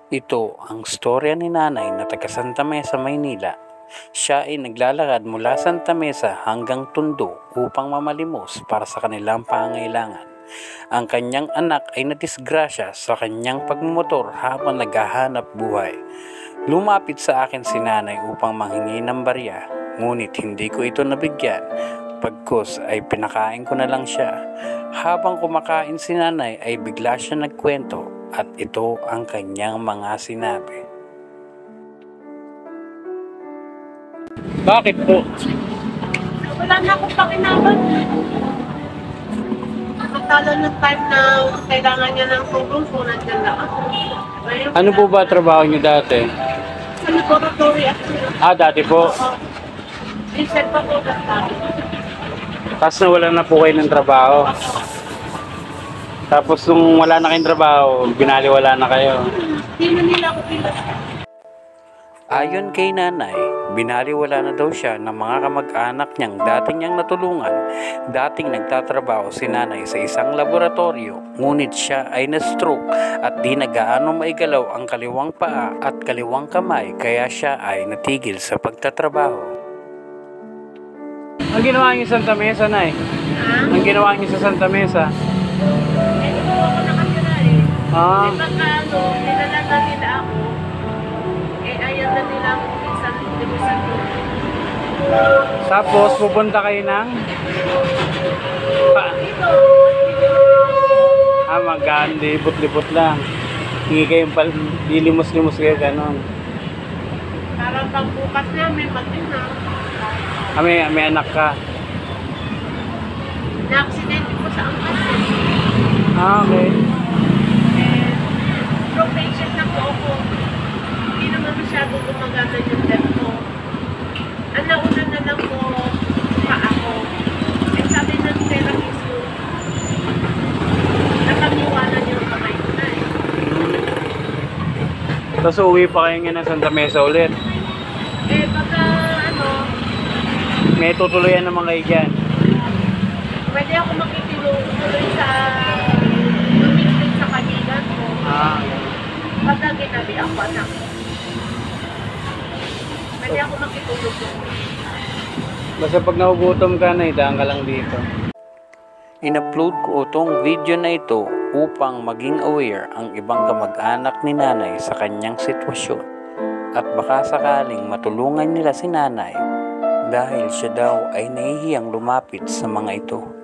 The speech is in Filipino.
Ito ang storya ni nanay na taga Santa Mesa, Maynila. Siya ay naglalakad mula Santa Mesa hanggang Tondo upang mamalimos para sa kanilang pangangailangan. Ang kanyang anak ay nadisgrasya sa kanyang pagmumotor habang naghahanap buhay. Lumapit sa akin si nanay upang manghingi ng barya, ngunit hindi ko ito nabigyan. Pagkos ay pinakain ko na lang siya. Habang kumakain si nanay ay bigla siya nagkwento at ito ang kanyang mga sinabi. Bakit po? Wala na akong pakinaban. Samantala ng time na kailangan niya ng tulong po, nandiyan na ako. Ngayon, Ano po ba trabaho niyo dati? sa laboratory ako. Dati po. Reset pa po dati. Tapos nawalan na po kayo ng trabaho. Tapos nung wala na kayong trabaho, binaliwala na kayo. Hindi na nila ako pinag. Ayon kay nanay, binaliwala na daw siya ng mga kamag-anak niyang dating niyang natulungan. Dating nagtatrabaho si nanay sa isang laboratorio, ngunit siya ay na-stroke at di na gaano maigalaw ang kaliwang paa at kaliwang kamay kaya siya ay natigil sa pagtatrabaho. Ang ginawa niyo sa Santa Mesa, nay? Ang ginawa niyo sa Santa Mesa? Hindi po ako nakatira eh. Ah, Pagka nilala na nila ako, ayaw na nila ako isang libusan ko. tapos pupunta kayo ng Dito, magaan, libot-libot lang. Hindi kayo dilimos-limos kayo ganon. parang pagbukas namin, matina. May anak ka. Na-accident ko sa angkas. Okay. Stroke patient na po ako. Hindi naman masyado gumagana yung left ko. Ang nauna na lang po pa ako. Eh sabi ng therapist ko, nakamiwanan yung kamay ko na eh. Tapos uwi pa kayo nga ng Santa Mesa ulit. Eh baka ano, May tutuluyan naman kayo dyan. pwede ako makikituloy sa lumipit sa kanilan ko. Pagka ginabi ako anak. Pwede ako makitulog ko. Basta pag nagugutom ka na, idaan ka lang dito. In-upload ko itong video na ito upang maging aware ang ibang kamag-anak ni nanay sa kanyang sitwasyon. At baka sakaling matulungan nila si nanay dahil siya daw ay nahihiyang lumapit sa mga ito.